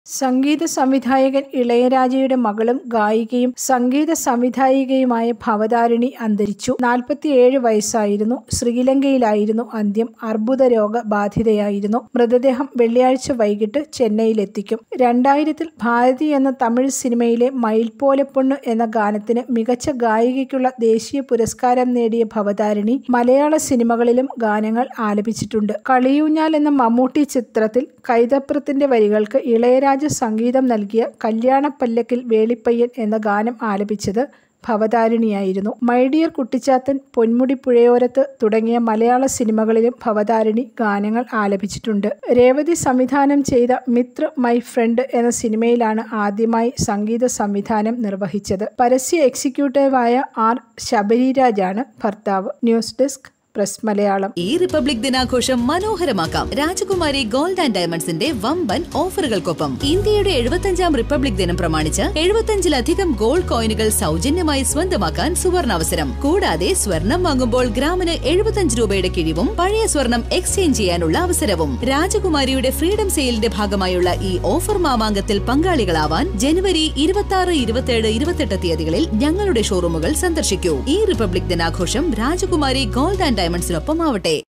സംഗീത സംവിധായകൻ ഇളയരാജയുടെ മകളും ഗായികയും സംഗീത സംവിധായികയുമായ ഭവതാരിണി അന്തരിച്ചു. 47 വയസ്സായിരുന്നു. ശ്രീലങ്കയിലായിരുന്നു അന്ത്യം. അർബുദ രോഗബാധിതയായിരുന്നു. മൃതദേഹം വെള്ളിയാഴ്ച വൈകിട്ട് ചെന്നൈയിലെത്തിക്കും. 2000-ൽ ഭാരതി എന്ന തമിഴ് സിനിമയിലെ മയിൽപോലെ പൊണ്ണ് എന്ന ഗാനത്തിന് മികച്ച ഗായികയ്ക്കുള്ള ദേശീയ പുരസ്കാരം നേടിയ ഭവതാരിണി മലയാള സിനിമകളിലും ഗാനങ്ങൾ ആലപിച്ചിട്ടുണ്ട്. കളിയൂഞ്ഞാൽ എന്ന മമ്മൂട്ടി ചിത്രത്തിൽ കൈതപ്രത്തിന്റെ വരികൾക്ക് ഇളയരാജ സംഗീതം നൽകിയ കല്യാണപ്പല്ലക്കിൽ വേളിപ്പയ്യൻ എന്ന ഗാനം ആലപിച്ചത് ഭവതാരിണിയായിരുന്നു. മൈ ഡിയർ കുട്ടിച്ചാത്തൻ, പൊന്മുടി പുഴയോരത്ത് തുടങ്ങിയ മലയാള സിനിമകളിലും ഭവതാരിണി ഗാനങ്ങൾ ആലപിച്ചിട്ടുണ്ട്. രേവതി സംവിധാനം ചെയ്ത മിത്ര മൈ ഫ്രണ്ട് എന്ന സിനിമയിലാണ് ആദ്യമായി സംഗീത സംവിധാനം നിർവഹിച്ചത്. പരസ്യ എക്സിക്യൂട്ടീവായ ആർ ശബരിരാജാണ് ഭർത്താവ്. News desk press Malayalam. ഈ റിപ്പബ്ലിക് ദിനാഘോഷം മനോഹരമാക്കാം രാജകുമാരി ഗോൾഡ് ആൻഡ് ഡയമണ്ട്സിന്റെ വമ്പൻ ഓഫറുകൾക്കൊപ്പം. ഇന്ത്യയുടെ 75ാം റിപ്പബ്ലിക് ദിനം പ്രമാണിച്ച് 75-ലധികം ഗോൾഡ് കോയിനുകൾ സൗജന്യമായി സ്വന്തമാക്കാൻ സുവർണാവസരം. കൂടാതെ സ്വർണം വാങ്ങുമ്പോൾ ഗ്രാമിന് 75 രൂപയുടെ കിഴിവും പഴയ സ്വർണം എക്സ്ചേഞ്ച് ചെയ്യാനുള്ള അവസരവും. രാജകുമാരിയുടെ ഫ്രീഡം സെയിലിന്റെ ഭാഗമായുള്ള ഈ ഓഫർ മാമാങ്കത്തിൽ പങ്കാളികളാവാൻ ജനുവരി 26, 27, 28 തീയതികളിൽ ഞങ്ങളുടെ ഷോറൂമുകൾ സന്ദർശിക്കൂ. ഈ റിപ്പബ്ലിക് ദിനാഘോഷം രാജകുമാരി ഗോൾഡ് ആൻഡ് ഡയമണ്ട്സിനൊപ്പം ആവട്ടെ.